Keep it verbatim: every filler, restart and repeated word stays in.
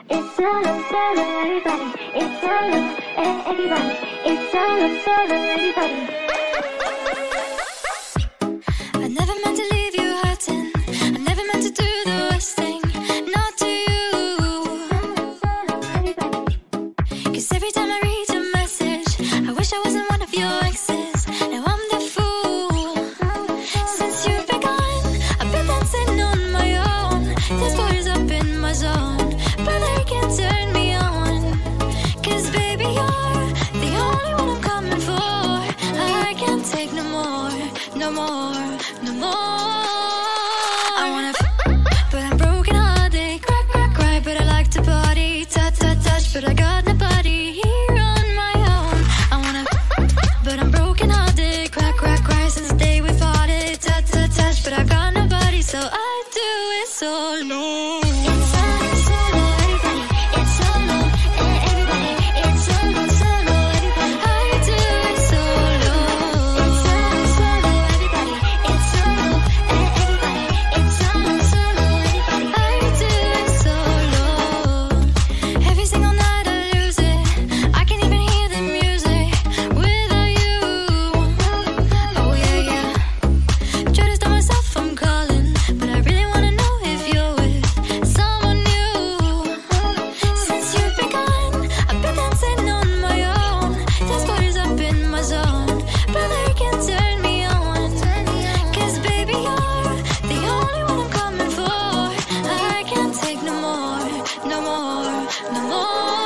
It's solo, solo, everybody. It's solo, eh, everybody. It's solo, solo, everybody. I never meant to leave you hurting. I never meant to do the worst thing. Not to you. Cause every time I read your message, I wish I wasn't one of your exes. Now I'm the fool. Since you've been gone, I've been dancing on my own. There's boys up in my zone, but they can't turn me on. Cause baby, you're the only one I'm coming for. I can't take no more, no more, no more. I wanna f, but I'm broken hearted. Cry, cry, cry, but I like to party. Touch, touch, touch, but I got nobody here on my own. I wanna f, but I'm broken hearted. Cry, cry, cry, since the day we parted. Touch, touch, touch, but I got nobody, so I do it solo. It's solo, solo, everybody. It's solo, eh, everybody. It's solo, solo, everybody. I do it solo. It's solo, solo, everybody. It's solo, eh, everybody. It's solo, solo, everybody. I do it solo. Every single night I lose it. I can't even hear the music without you. Oh yeah, yeah. Try to stop myself, I'm calling, but I really wanna know if you're with someone new. Since you've been gone, I've been dancing on my own. There's boys up in my zone, but they can't turn me on. Cause baby, you're the only one I'm coming for. I can't take no more, no more, no more.